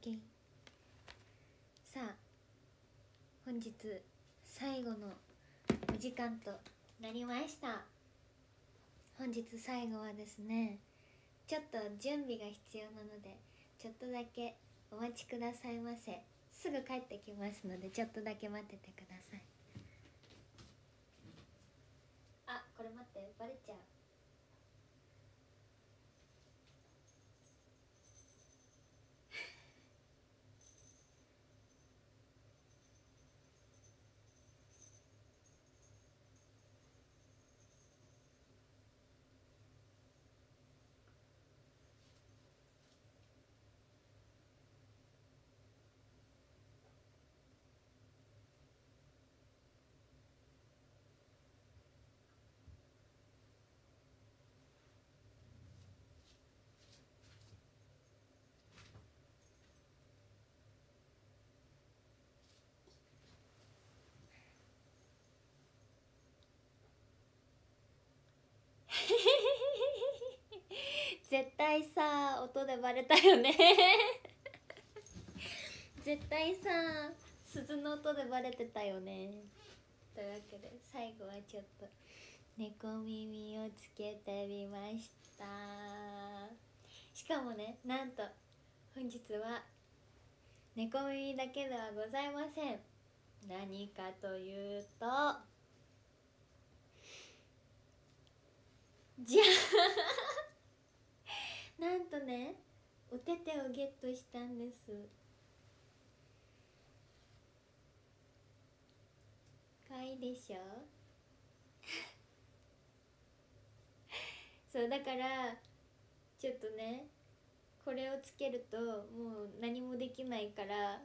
OK。 さあ本日最後のお時間となりました。本日最後はですね、ちょっと準備が必要なのでちょっとだけお待ちくださいませ。すぐ帰ってきますのでちょっとだけ待っててください。あ、これ待って、バレちゃう。絶対さ、音でバレたよね絶対さ、鈴の音でバレてたよね。というわけで最後はちょっと猫耳をつけてみました。しかもね、なんと本日は猫耳だけではございません。何かというと、じゃあなんとね、お手手をゲットしたんです。かわいいでしょそうだからちょっとね、これをつけるともう何もできないから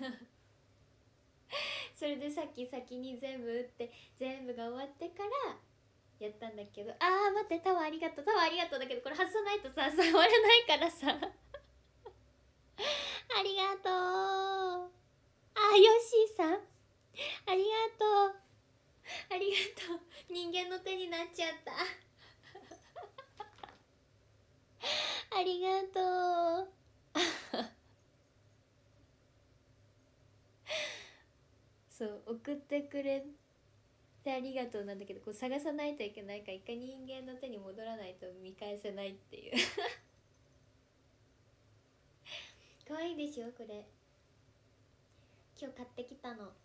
それで先に全部打って全部が終わってからやったんだけど、待って、タワーありがとう、タワーありがとうだけど、これ外さないとさ触れないからさありがとう。ヨッシーさんありがとう、ありがとう。人間の手になっちゃったありがとうそう送ってくれてありがとうなんだけど、こう探さないといけないから一回人間の手に戻らないと見返せないっていう可愛いでしょこれ。今日買ってきたの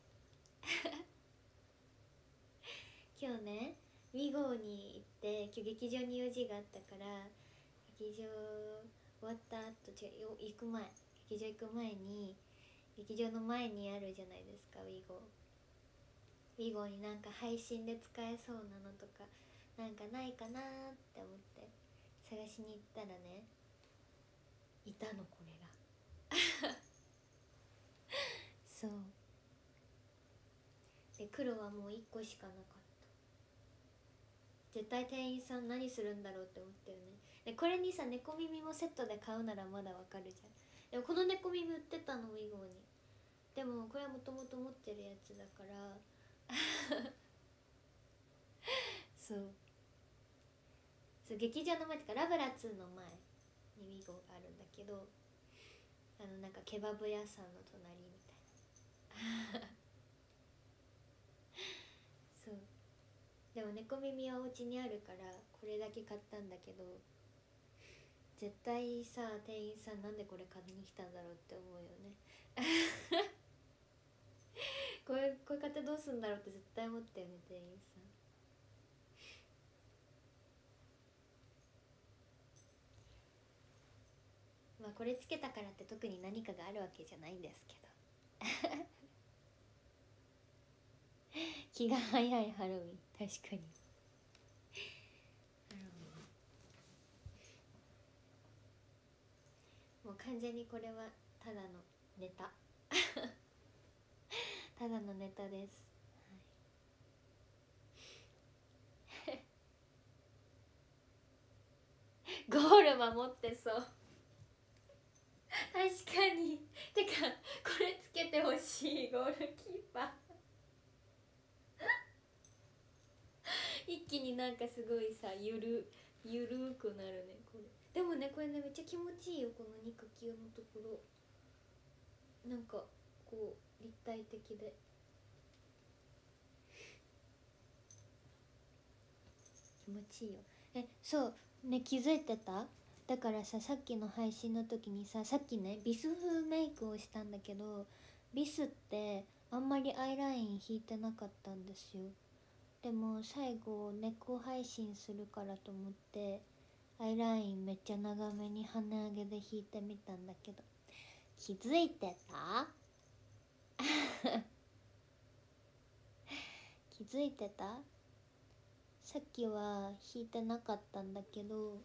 今日ね、ウィゴーに行って、今日劇場に用事があったから、劇場終わった後、行く前、劇場行く前に、劇場の前にあるじゃないですか、ウィゴーになんか配信で使えそうなのとかなんかないかなって思って探しに行ったらね、いたのこれがそうで、黒はもう1個しかなかった。絶対店員さん何するんだろうって思ったよね。でこれにさ、猫耳もセットで買うならまだわかるじゃん。でもこの猫耳売ってたの、ウィゴーに。でもこれはもともと持ってるやつだからそう劇場の前ってかラブラ2の前にウィゴーがあるんだけど、なんかケバブ屋さんの隣みたいなそうでも猫耳はお家にあるからこれだけ買ったんだけど、絶対さ店員さんなんでこれ買いに来たんだろうって思うよねこれ買ってどうすんだろうって絶対思ったよね、店員さん。まあこれつけたからって特に何かがあるわけじゃないんですけど気が早いハロウィン、確かにもう完全にこれはただのネタただのネタです、はい、ゴール守ってそう確かに。てかこれつけてほしい、ゴールキーパー一気になんかすごいさ、ゆるくなるねこれ。でもねこれねめっちゃ気持ちいいよ、この肉球のところ。 なんかこう立体的で気持ちいいよ。そうね、気づいてた？だからさ、さっきの配信の時にさ、さっきねビス風メイクをしたんだけど、ビスってあんまりアイライン引いてなかったんですよ。でも最後猫配信するからと思ってアイラインめっちゃ長めに鼻上げで引いてみたんだけど、気づいてた？気づいてた？さっきは引いてなかったんだけど、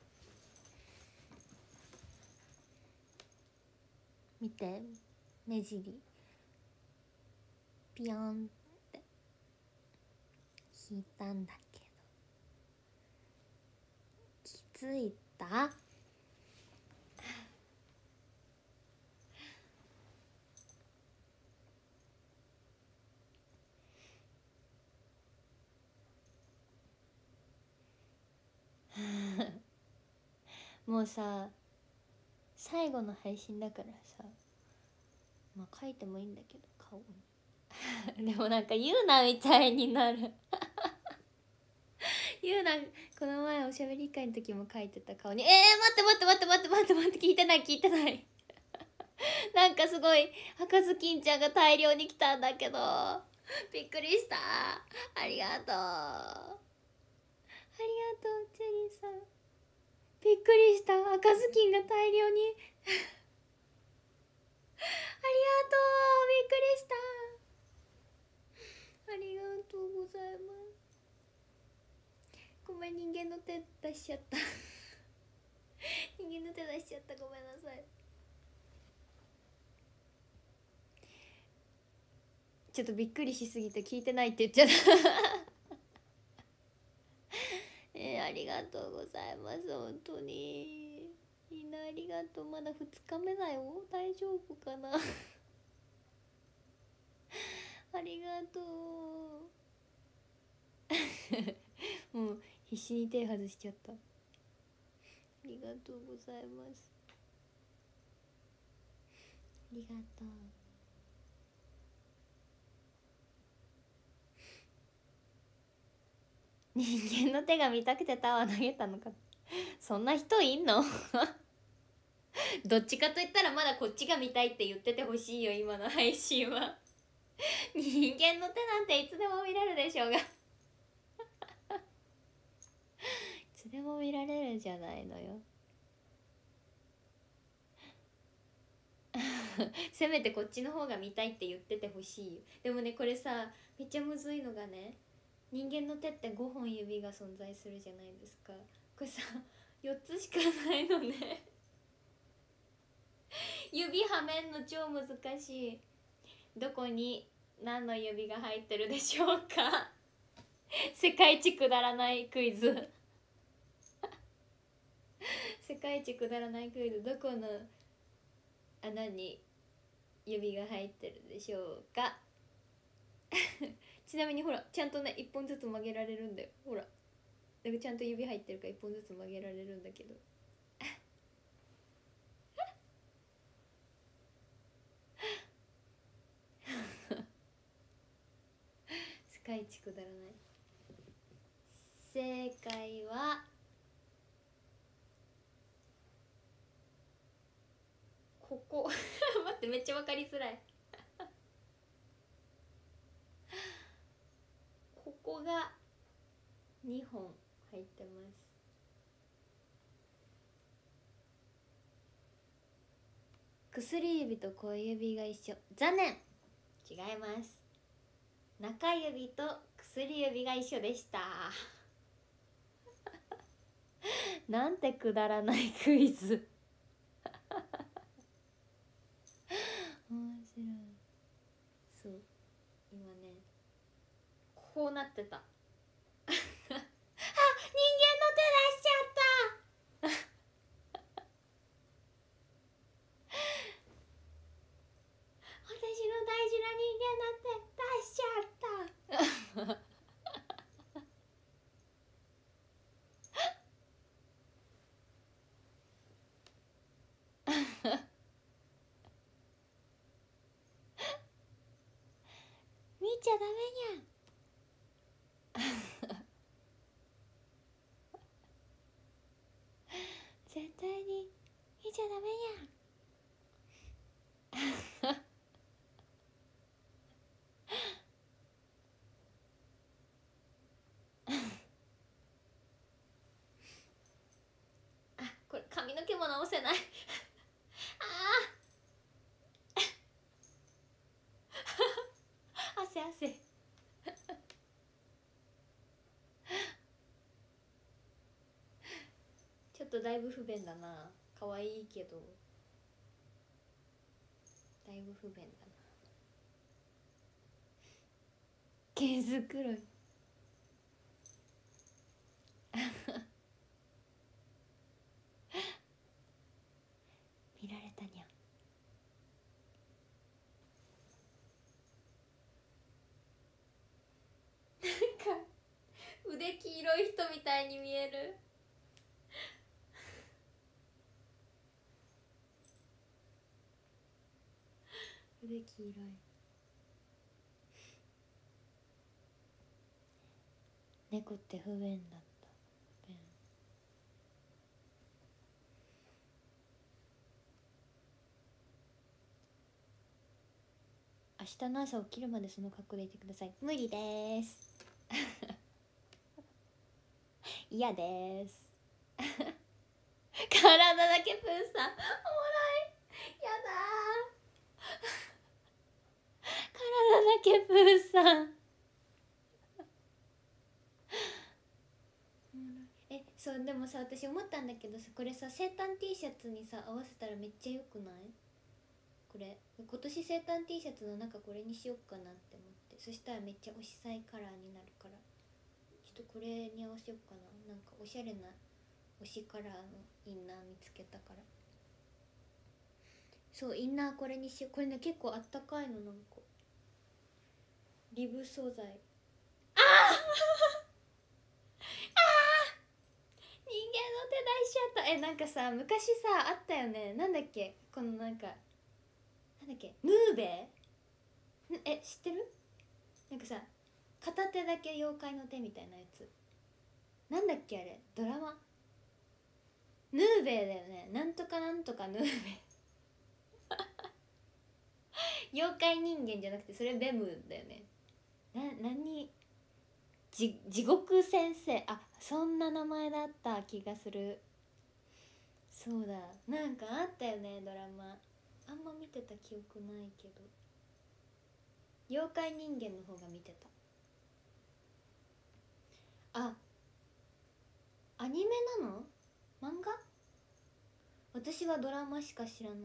見て、目尻ピヨンって引いたんだけど、気づいた？もうさ、最後の配信だからさ、まあ書いてもいいんだけど顔にでもなんか言うなみたいになる言うな。この前おしゃべり会の時も書いてた顔に待って待って待って待って待って待って、聞いてない聞いてないなんかすごい赤ずきんちゃんが大量に来たんだけど、びっくりした。ありがとうありがとうチェリーさん、びっくりした。赤ずきんが大量にありがとう、びっくりした。ありがとうございます。ごめん、人間の手出しちゃった人間の手出しちゃった、ごめんなさい。ちょっとびっくりしすぎて聞いてないって言っちゃったありがとうございます。本当にみんなありがとう。まだ2日目だよ、大丈夫かなありがとうもう必死に手外しちゃった。ありがとうございます。ありがとう。人間の手が見たくてタワー投げたのかそんな人いんのどっちかと言ったらまだこっちが見たいって言っててほしいよ、今の配信は人間の手なんていつでも見れるでしょうがいつでも見られるじゃないのよせめてこっちの方が見たいって言っててほしいよ。でもね、これさめっちゃむずいのがね、人間の手って5本指が存在するじゃないですか。これさ4つしかないのね指はめんの超難しい。どこに何の指が入ってるでしょうか世界一くだらないクイズ世界一くだらないクイズ、どこの穴に指が入ってるでしょうかちなみにほら、ちゃんとね1本ずつ曲げられるんだよ。ほら、だからちゃんと指入ってるから1本ずつ曲げられるんだけど世界一くだらない。正解はここ待って、めっちゃ分かりづらいここが2本入ってます。薬指と小指が一緒、残念、違います。中指と薬指が一緒でしたなんてくだらないクイズ面白い。そう、今ねこうなってたあ、人間の手出しちゃった私の大事な人間の手出しちゃったちゃダメにゃん絶対に見ちゃダメにゃんあ、これ髪の毛も直せないああ汗汗ちょっとだいぶ不便だな。可愛いけどだいぶ不便だな。毛づくろい見られたにゃん。なんか腕黄色い人みたいに見える腕黄色い。猫って不便だった。不便。明日の朝起きるまでその格好でいてください。無理です嫌です体だけプーさんおもろい。やだ体だけプーさんそう、でもさ、私思ったんだけどさ、これさ、生誕 T シャツにさ合わせたらめっちゃよくない？これ今年生誕 T シャツの中これにしよっかなって思って、そしたらめっちゃ推しサイカラーになるから、ちょっとこれに合わせよっかな。なんかおしゃれな推しカラーのインナー見つけたから。そう、インナーこれにしよう。これね結構あったかいの。なんかリブ素材。あ人間の手出しちゃった。なんかさ、昔さあったよね。なんだっけ、このなんかなんだっけ、ヌーベ知ってる？なんかさ、片手だけ妖怪の手みたいなやつ。なんだっけあれ、ドラマ。ヌーベだよね。なんとかなんとかヌーベ妖怪人間じゃなくてそれベムだよね。何地獄先生、あ、そんな名前だった気がする。そうだ、なんかあったよねドラマ。あんま見てた記憶ないけど、妖怪人間の方が見てた。あ、アニメなの？漫画？私はドラマしか知らない。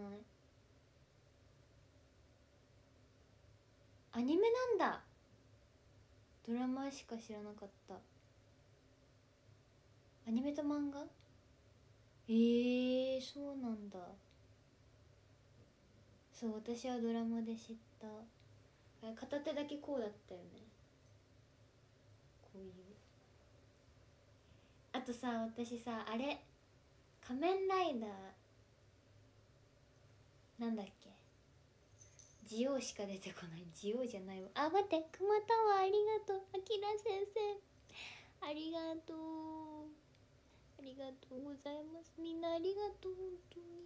アニメなんだ。ドラマしか知らなかった。アニメと漫画？そうなんだ。そう、私はドラマで知った。片手だけこうだったよね。こういう。あとさ、私さ、あれ仮面ライダーなんだっけ、ジオウしか出てこない。ジオウじゃないわ。あ、待って、くまタワーありがとう。あきら先生ありがとう、ありがとうございます。みんなありがとう、本当に。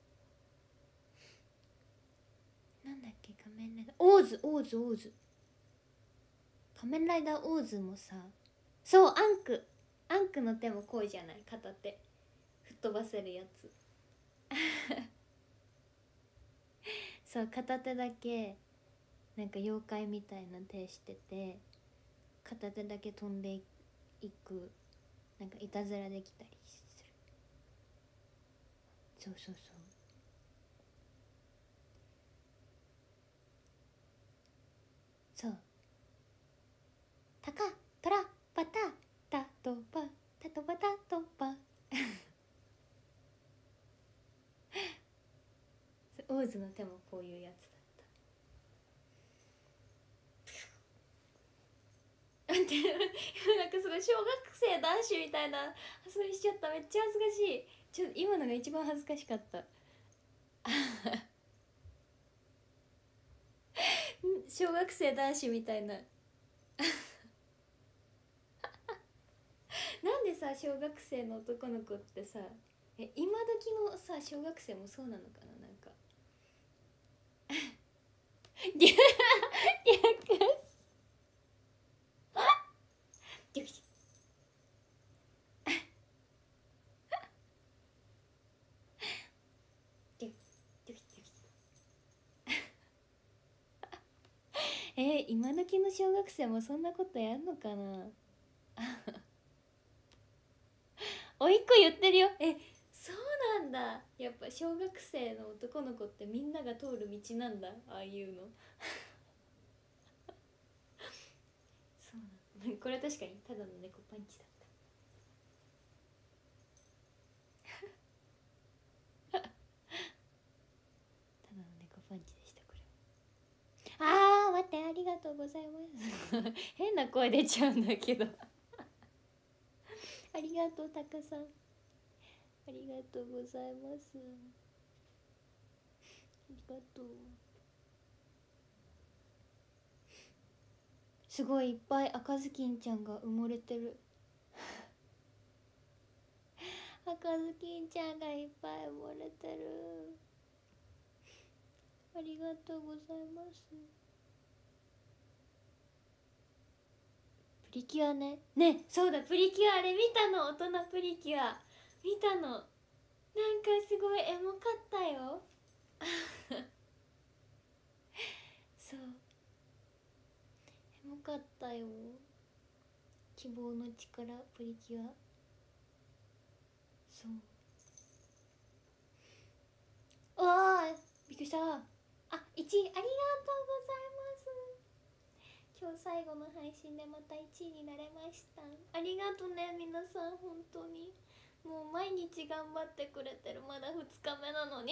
なんだっけ、仮面ライダーオーズ、オーズ、オーズ。仮面ライダーオーズもさ、そう、アンクの手もこうじゃない？片手吹っ飛ばせるやつそう、片手だけなんか妖怪みたいな手してて、片手だけ飛んでいく、なんかいたずらできたりする。そうそうそう。そう、タカトラバタタトバタトバタトバオーズの手もこういうやつだった。待ってなんかすごい小学生男子みたいな遊びしちゃった。めっちゃ恥ずかしい。今のが一番恥ずかしかった小小学生男子みたいななんでさ小学生の男の子ってさ今時のさ小学生もそうなのかな、なんか略今時の小学生もそんなことやんのかなおいっ子言ってるよ。そうなんだ。やっぱ小学生の男の子ってみんなが通る道なんだ、ああいうのそうなのこれは確かにただの猫パンチだったただの猫パンチでしたこれは。待って、ありがとうございます変な声出ちゃうんだけどありがとうたかさん、ありがとうございます、ありがとう。すごいいっぱい赤ずきんちゃんが埋もれてる赤ずきんちゃんがいっぱい埋もれてる。ありがとうございます。プリキュアね、そうだ、プリキュアあれ見たの、大人プリキュア見たの。なんかすごいエモかったよそうエモかったよ。希望の力プリキュア。そう、わーびっくりした。1位ありがとうございます。今日最後の配信でまた1位になれました。ありがとうね皆さん、本当にもう毎日頑張ってくれてる、まだ2日目なのに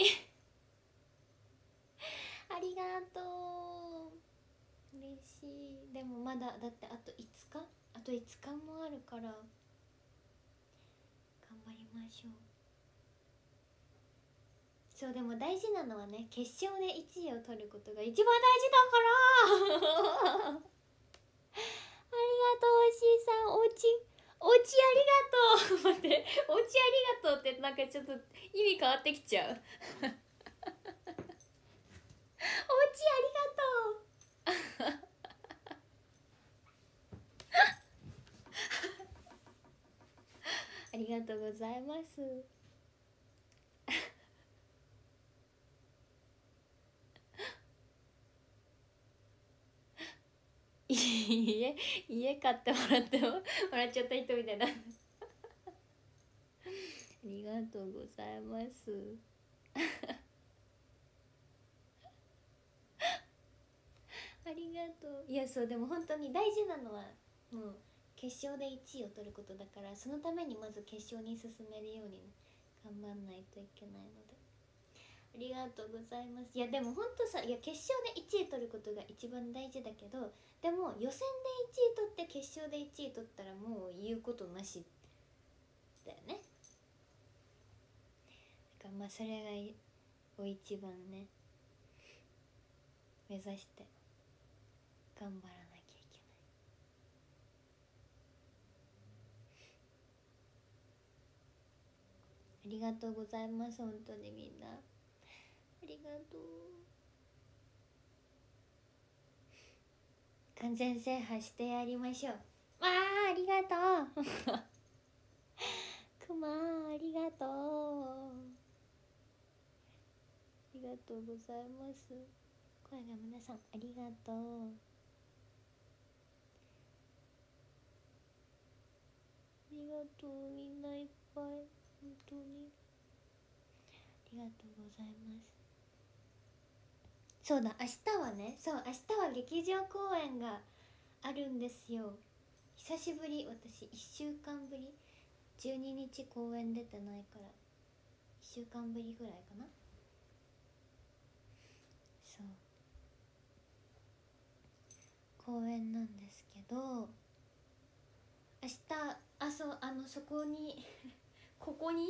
ありがとう、嬉しい。でもまだだってあと5日もあるから頑張りましょう。そう、でも大事なのはね、決勝で1位を取ることが一番大事だからありがとう、おしいさん。おうちありがとう待って、おうちありがとうってなんかちょっと意味変わってきちゃうおうちありがとうありがとうございます家買ってもらっちゃった人みたいなありがとうございますありがとう。いや、そうでも本当に大事なのはもう決勝で1位を取ることだから、そのためにまず決勝に進めるように、ね、頑張んないといけないのでありがとうございます。いやでも本当さ、いや決勝で1位取ることが一番大事だけど、でも予選で1位取って決勝で1位取ったらもう言うことなしだよね。だからまあそれが一番ね目指して頑張らなきゃいけない。ありがとうございます、本当にみんなありがとう。完全制覇してやりましょう。ありがとうくまありがとう、ありがとうございます。声が皆さんありがとう、ありがとう、みんないっぱい本当にありがとうございます。そうだ、明日はね、そう明日は劇場公演があるんですよ。久しぶり、私1週間ぶり、12日公演出てないから1週間ぶりぐらいかな。そう公演なんですけど、明日そこにここに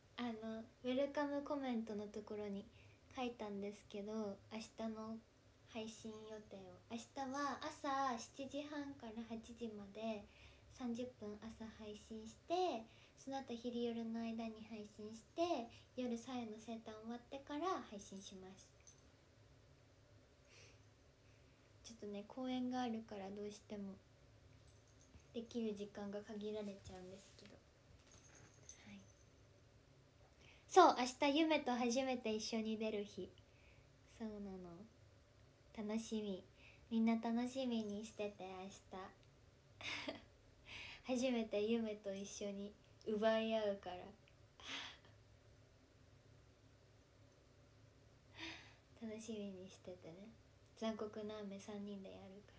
ウェルカムコメントのところに書いたんですけど、明日の配信予定を。明日は朝7時半から8時まで30分朝配信して、その後昼夜の間に配信して、夜さやの生誕終わってから配信します。ちょっとね公演があるからどうしてもできる時間が限られちゃうんですけど、はい、そう明日ゆめと初めて一緒に出る日。そうなの、楽しみ、みんな楽しみにしてて。明日初めてゆめと一緒に奪い合うから楽しみにしててね。残酷な雨3人でやるから。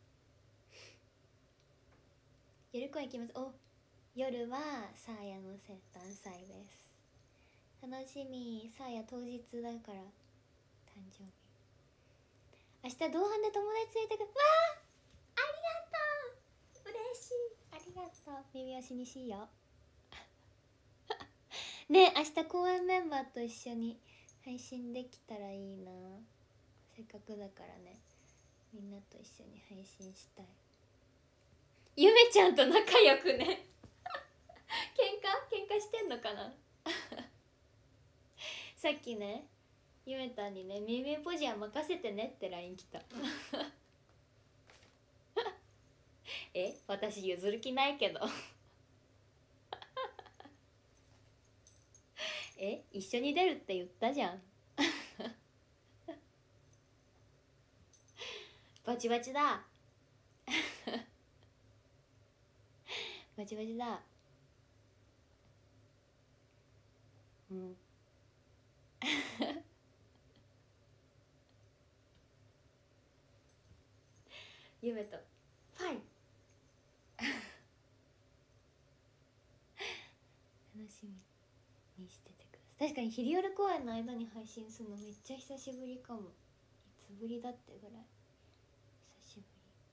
夜公演行きます。お、夜はサーヤの生誕祭です。楽しみ。サーヤ当日だから誕生日。明日同伴で友達連れてく。わあ、ありがとう、嬉しい、ありがとう。耳押しにしようね。明日公演メンバーと一緒に配信できたらいいな。せっかくだからね、みんなと一緒に配信したい。ゆめちゃんと仲良くね喧嘩してんのかなさっきねゆめたんにね、みみポジは任せてねって LINE 来た私譲る気ないけど一緒に出るって言ったじゃんバチバチだバチバチだ。うんゆめとファイ楽しみにしててください。確かに昼夜公演の間に配信するのめっちゃ久しぶりかも。いつぶりだってぐらい久しぶ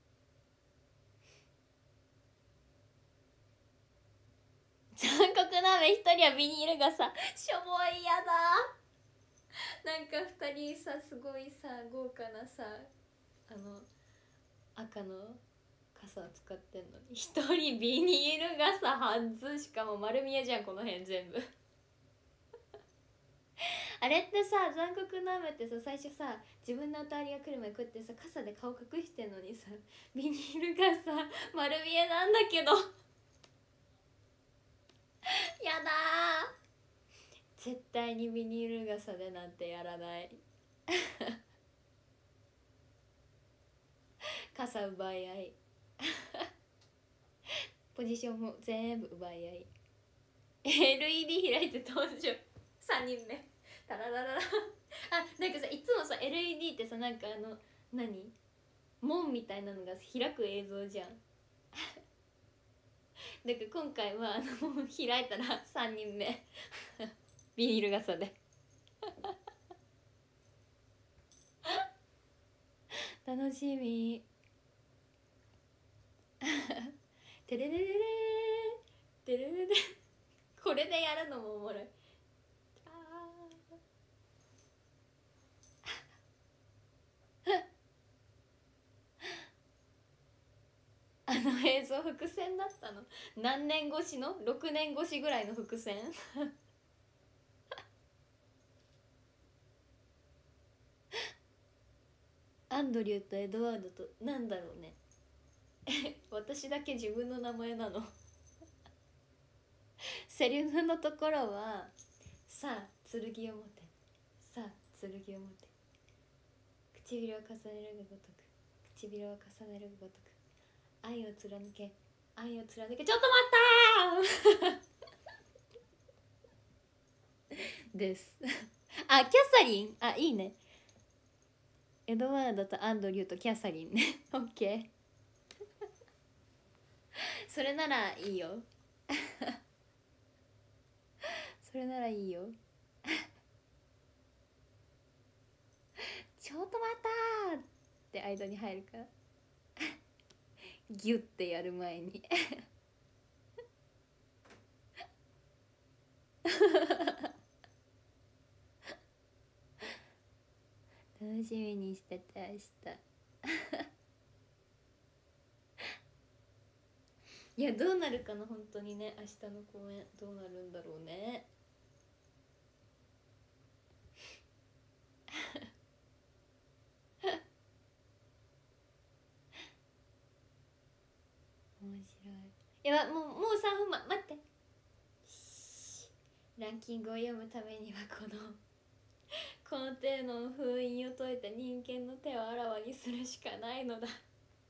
り。残酷な雨一人はビニールがさしょぼい、やだ。なんか二人さすごいさ豪華なさ赤の傘使ってんのに一人ビニールがさはず。しかも丸見えじゃんこの辺全部あれってさ、残酷な雨ってさ、最初さ自分の当たりが来る前こうやってさ傘で顔隠してんのにさ、ビニールがさ丸見えなんだけどやだー、絶対にビニール傘でなんてやらない傘奪い合いポジションも全部奪い合いLED 開いて登場3人目タララララなんかさ、いつもさ LED ってさ、なんか何門みたいなのが開く映像じゃんだから今回は門開いたら3人目ビニール傘で楽しみテレレレレーテレレレこれでやるのもおもろい。映像伏線だったの。何年越しの6年越しぐらいの伏線アンドリューとエドワードとなんだろうね私だけ自分の名前なのセリフのところはさあ剣を持て、さあ剣を持て、唇を重ねるがごとく、唇を重ねるがごとく、愛を貫け、愛を貫け。ちょっと待ったですあ、キャサリン、あ、いいね。エドワードとアンドリューとキャサリンねオッケーそれならいいよそれならいいよちょっと待ったーって間に入るからギュッてやる前に楽しみにしてて明日いやどうなるかな本当にね。明日の公演どうなるんだろうね。面白い。いやもう3分待って、ランキングを読むためにはこの手の封印を解いた人間の手をあらわにするしかないのだ。痛いよ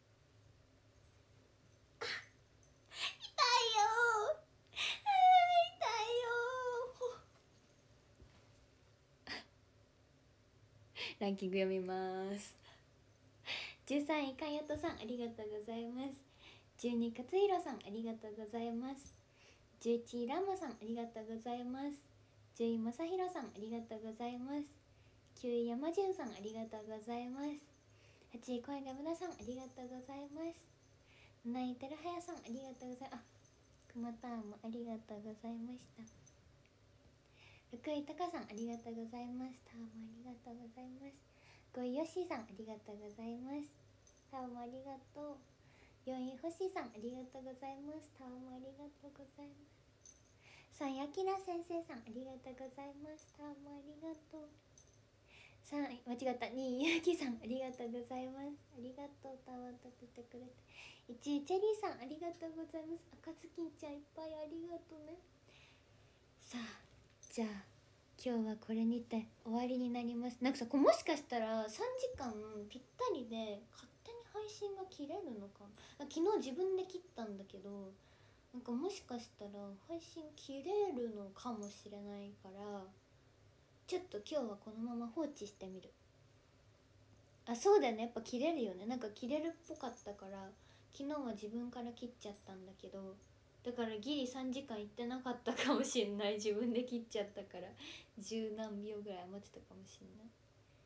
ランキング読みます。13位かよとさんありがとうございます。12位勝弘さんありがとうございます。11位ラマさんありがとうございます。10位まさひろさんありがとうございます。9位山潤さんありがとうございます。8位声がむなさんありがとうございます。7位てるはやさんありがとうございます。くまたんもありがとうございました。6位たかさんありがとうございます。たーもありがとうございます。5位よしさんありがとうございます。たーもありがとう。4位ほしさんありがとうございます。たーもありがとうございます。3位あきら先生さんありがとうございます。たーもありがとう。3位間違った。2位ゆうきさんありがとうございます。ありがとう。たわ立ててくれて。1位チェリーさんありがとうございます。あかつきんちゃんいっぱいありがとうね。さあじゃあ今日はこれにて終わりになります。なんかさもしかしたら3時間ぴったりで勝手に配信が切れるのかな。昨日自分で切ったんだけど、なんかもしかしたら配信切れるのかもしれないから、ちょっと今日はこのまま放置してみる。あ、そうだよね、やっぱ切れるよね。なんか切れるっぽかったから、昨日は自分から切っちゃったんだけど、だからギリ3時間いってなかったかもしんない。自分で切っちゃったから十何秒ぐらい余ってたかもしんない。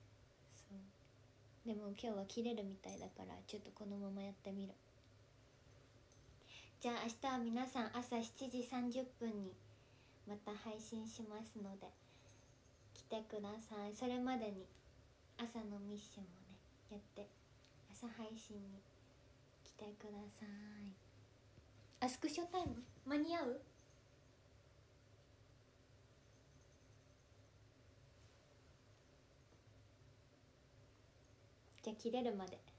そうでも今日は切れるみたいだから、ちょっとこのままやってみる。じゃあ明日は皆さん朝7時30分にまた配信しますので来てください。それまでに朝のミッションをねやって朝配信に来てください。あ、スクショタイム間に合う？じゃあ切れるまで。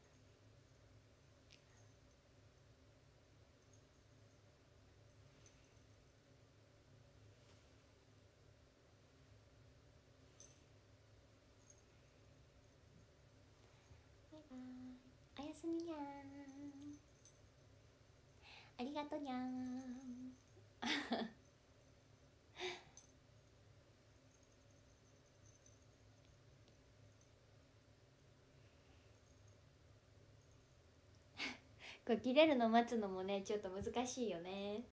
バイバイ。おやすみにゃーん。ありがとにゃーん。これ切れるの待つのもねちょっと難しいよね。